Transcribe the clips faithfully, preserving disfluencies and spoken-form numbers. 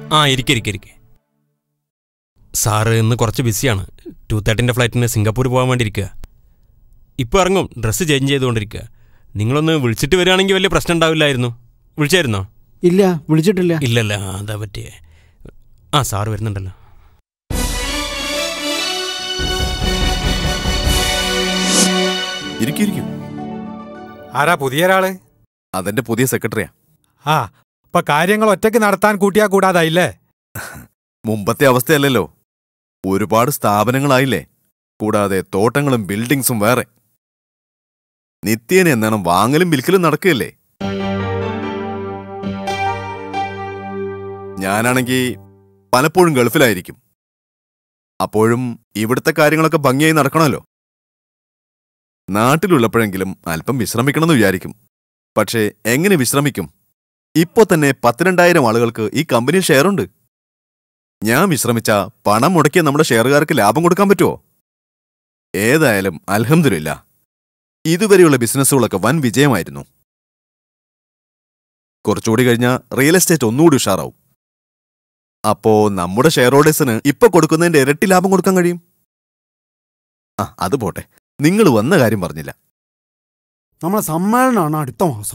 ആ ഇരിക്കെ ഇരിക്കെ ഇരിക്കെ സാറ് ഇന്ന് കുറച്ച് ബിസിയാണ്. ടു തേർട്ടിൻ്റെ ഫ്ലൈറ്റിന് സിംഗപ്പൂർ പോകാൻ വേണ്ടി ഇരിക്കുക. ഇപ്പോൾ ഇറങ്ങും, ഡ്രസ്സ് ചേഞ്ച് ചെയ്തുകൊണ്ടിരിക്കുക. നിങ്ങളൊന്ന് വിളിച്ചിട്ട് വരികയാണെങ്കിൽ വലിയ പ്രശ്നം ഉണ്ടാവില്ലായിരുന്നു. വിളിച്ചായിരുന്നോ? ഇല്ല, വിളിച്ചിട്ടില്ല. ഇല്ലല്ല, അതാ പറ്റിയേ. ആ സാറ് വരുന്നുണ്ടല്ലോ. ഇരിക്കും. ആരാ പുതിയ ഒരാള്? അതെന്റെ പുതിയ സെക്രട്ടറിയാ. ആ, ഇപ്പൊ കാര്യങ്ങൾ ഒറ്റയ്ക്ക് നടത്താൻ കൂട്ടിയാ കൂടാതായില്ലേ? മുമ്പത്തെ അവസ്ഥയല്ലല്ലോ, ഒരുപാട് സ്ഥാപനങ്ങളായില്ലേ. കൂടാതെ തോട്ടങ്ങളും ബിൽഡിങ്സും വേറെ. നിത്യേന എന്നാണ് വാങ്ങലും വിൽക്കലും നടക്കുകയല്ലേ. ഞാനാണെങ്കിൽ പലപ്പോഴും ഗൾഫിലായിരിക്കും. അപ്പോഴും ഇവിടുത്തെ കാര്യങ്ങളൊക്കെ ഭംഗിയായി നടക്കണമല്ലോ. നാട്ടിലുള്ളപ്പോഴെങ്കിലും അല്പം വിശ്രമിക്കണമെന്ന് വിചാരിക്കും. പക്ഷേ എങ്ങനെ വിശ്രമിക്കും? ഇപ്പോ തന്നെ പത്തിരണ്ടായിരം ആളുകൾക്ക് ഈ കമ്പനിയിൽ ഷെയറുണ്ട്. ഞാൻ വിശ്രമിച്ച പണം മുടക്കിയ നമ്മുടെ ഷെയറുകാർക്ക് ലാഭം കൊടുക്കാൻ പറ്റുമോ? ഏതായാലും അൽഹംദുലില്ലാ, ഇതുവരെയുള്ള ബിസിനസ്സുകളൊക്കെ വൻ വിജയമായിരുന്നു. കുറച്ചുകൂടി കഴിഞ്ഞാൽ റിയൽ എസ്റ്റേറ്റ് ഒന്നുകൂടി ഉഷാറാവും. അപ്പോ നമ്മുടെ ഷെയർ ഹോൾഡേഴ്സിന് ഇപ്പൊ കൊടുക്കുന്നതിന്റെ ഇരട്ടി ലാഭം കൊടുക്കാൻ കഴിയും. ആ അത് പോട്ടെ, നിങ്ങൾ വന്ന കാര്യം പറഞ്ഞില്ല. നമ്മളെ സമ്മേളനമാണ് അടുത്ത മാസം.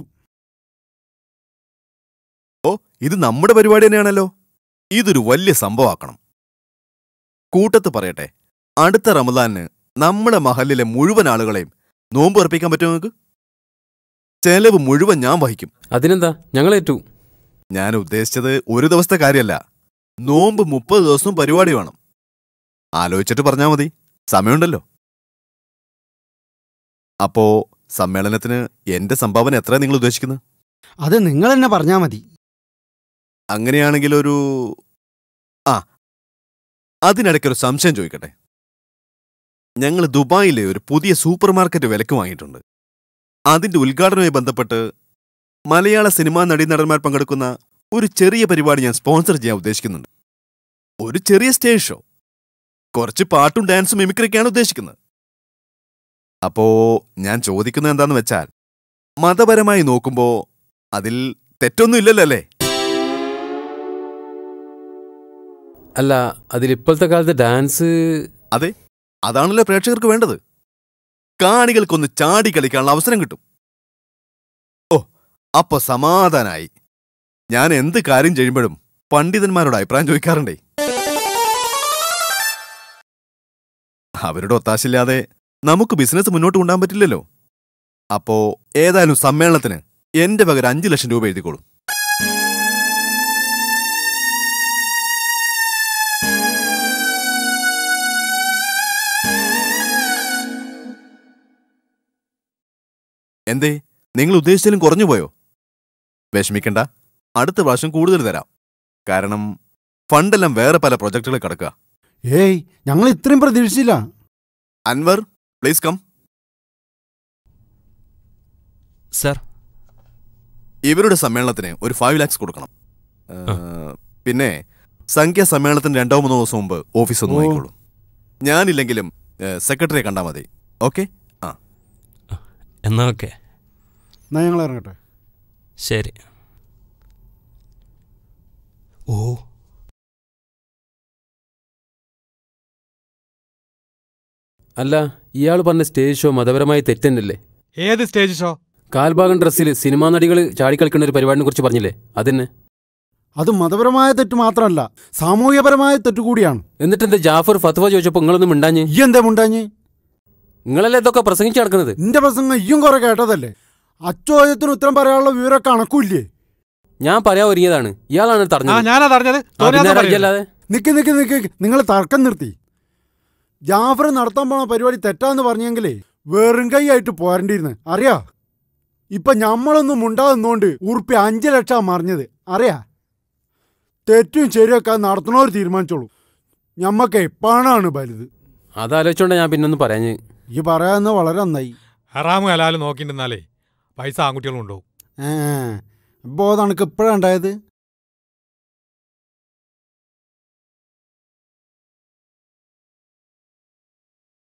ഓ, ഇത് നമ്മുടെ പരിപാടി തന്നെയാണല്ലോ. ഇതൊരു വലിയ സംഭവമാക്കണം. കൂട്ടത്ത് പറയട്ടെ, അടുത്ത റമദാനിന് നമ്മുടെ മഹലിലെ മുഴുവൻ ആളുകളെയും നോമ്പ് ഉറപ്പിക്കാൻ പറ്റുമോ നിങ്ങൾക്ക്? ചെലവ് മുഴുവൻ ഞാൻ വഹിക്കും. അതിനെന്താ, ഞങ്ങളേറ്റു. ഞാൻ ഉദ്ദേശിച്ചത് ഒരു ദിവസത്തെ കാര്യമല്ല, നോമ്പ് മുപ്പത് ദിവസവും പരിപാടി വേണം. ആലോചിച്ചിട്ട് പറഞ്ഞാൽ മതി, സമയമുണ്ടല്ലോ. അപ്പോ സമ്മേളനത്തിന് എന്റെ സംഭാവന എത്ര നിങ്ങൾ ഉദ്ദേശിക്കുന്നത്? അത് നിങ്ങൾ തന്നെ പറഞ്ഞാൽ മതി. അങ്ങനെയാണെങ്കിൽ ഒരു ആ അതിനിടയ്ക്കൊരു സംശയം ചോദിക്കട്ടെ. ഞങ്ങൾ ദുബായിലെ ഒരു പുതിയ സൂപ്പർ മാർക്കറ്റ് വിലക്ക് വാങ്ങിയിട്ടുണ്ട്. അതിന്റെ ഉദ്ഘാടനവുമായി ബന്ധപ്പെട്ട് മലയാള സിനിമാ നടീനടന്മാർ പങ്കെടുക്കുന്ന ഒരു ചെറിയ പരിപാടി ഞാൻ സ്പോൺസർ ചെയ്യാൻ ഉദ്ദേശിക്കുന്നുണ്ട്. ഒരു ചെറിയ സ്റ്റേജ് ഷോ, കുറച്ച് പാട്ടും ഡാൻസും മിമിക്രിയൊക്കെയാണ് ഉദ്ദേശിക്കുന്നത്. അപ്പോ ഞാൻ ചോദിക്കുന്നത് എന്താന്ന് വെച്ചാൽ, മതപരമായി നോക്കുമ്പോ അതിൽ തെറ്റൊന്നും ഇല്ലല്ലോ അല്ലേ? അല്ല, അതിലിപ്പോഴത്തെ കാലത്ത് ഡാൻസ്. അതെ, അതാണല്ലോ പ്രേക്ഷകർക്ക് വേണ്ടത്. കാണികൾക്കൊന്ന് ചാടി കളിക്കാനുള്ള അവസരം കിട്ടും. ഓ, അപ്പൊ സമാധാനായി. ഞാൻ എന്ത് കാര്യം ചെയ്യുമ്പോഴും പണ്ഡിതന്മാരോട് അഭിപ്രായം ചോദിക്കാറുണ്ടേ. അവരുടെ ഒത്താശയില്ലാതെ നമുക്ക് ബിസിനസ് മുന്നോട്ട് കൊണ്ടുപോകാൻ പറ്റില്ലല്ലോ. അപ്പോ ഏതായാലും സമ്മേളനത്തിന് എന്റെ പകരം അഞ്ചു ലക്ഷം രൂപ എഴുതിക്കോളൂ. എന്തേ, നിങ്ങൾ ഉദ്ദേശിച്ചാലും കുറഞ്ഞു പോയോ? വിഷമിക്കണ്ട, അടുത്ത പ്രാവശ്യം കൂടുതൽ തരാം. കാരണം ഫണ്ടെല്ലാം വേറെ പല പ്രൊജക്ടുകൾ കിടക്കുക. ഏയ്, ഞങ്ങൾ ഇത്രയും പ്രതീക്ഷിച്ചില്ല. Anwar, please come. സർ, ഇവരുടെ സമ്മേളനത്തിന് ഒരു ഫൈവ് ലാക്സ് കൊടുക്കണം. പിന്നെ സംഖ്യ സമ്മേളനത്തിന് രണ്ടോ മൂന്നോ ദിവസം മുമ്പ് ഓഫീസ് ഒന്ന് നോക്കിക്കോളൂ. ഞാനില്ലെങ്കിലും സെക്രട്ടറിയെ കണ്ടാൽ മതി. ഓക്കെ? ആ എന്നാ ഓക്കെ. എന്നാ ഞങ്ങൾ ഇറങ്ങട്ടെ. ശരി. ഓ, അല്ല, ഇയാൾ പറഞ്ഞ സ്റ്റേജ് ഷോ മതപരമായി തെറ്റന്നല്ലേ? ഏത് സ്റ്റേജ് ഷോ? കാൽഭാഗം ഡ്രസ്സിൽ സിനിമാ നടികൾ ചാടിക്കളിക്കുന്ന ഒരു പരിപാടിനെ കുറിച്ച് പറഞ്ഞില്ലേ, അതന്നെ. അത് മതപരമായ തെറ്റ് മാത്രമല്ല, സാമൂഹ്യപരമായ തെറ്റ് കൂടിയാണ്. എന്നിട്ടെന്താ ജാഫർ ഫത്വ ചോദിച്ചപ്പോൾ നിങ്ങളൊന്നും മിണ്ടാഞ്ഞ്? ഈ എന്താ മുണ്ടാഞ്ഞ്? നിങ്ങളല്ലേ ഇതൊക്കെ പ്രസംഗിച്ച് നടക്കുന്നത്? നിന്റെ പ്രസംഗം ഇയ്യും കുറെ കേട്ടതല്ലേ. അച്ചോദ്യത്തിന് ഉത്തരം പറയാനുള്ള വിവരമൊക്കെ കണക്കൂല്ലേ? ഞാൻ പറയാൻ ഒരുങ്ങിയതാണ്, ഇയാളാണ് പറഞ്ഞത്. നിക്ക് നിക്ക് നിക്ക് നിങ്ങൾ തർക്കം നിർത്തി. ജാഫർ നടത്താൻ പോണ പരിപാടി തെറ്റാന്ന് പറഞ്ഞെങ്കിലേ വെറും കൈയായിട്ട് പോരണ്ടിരുന്ന് അറിയാ. ഇപ്പൊ ഞമ്മളൊന്നും മുണ്ടാകുന്നോണ്ട് ഉറുപ്പി അഞ്ചു ലക്ഷം മറിഞ്ഞത് അറിയാ. തെറ്റും ശരിയൊക്കെ നടത്തണോര് തീരുമാനിച്ചോളൂ. ഞമ്മക്കേ പണാണ് വലുത്. അതാലോചിച്ചോണ്ടാ ഞാൻ പിന്നൊന്നും പറയാഞ്ഞ്. ഈ പറയാന്ന് വളരെ നന്നായി. ഹറാമ് ഹലാല് നോക്കിണ്ടെന്നാലേ പൈസ ആൺകുട്ടികളും ഉണ്ടാവും. ഏ, അപ്പോ തണക്ക് ഇപ്പഴാ ഉണ്ടായത്?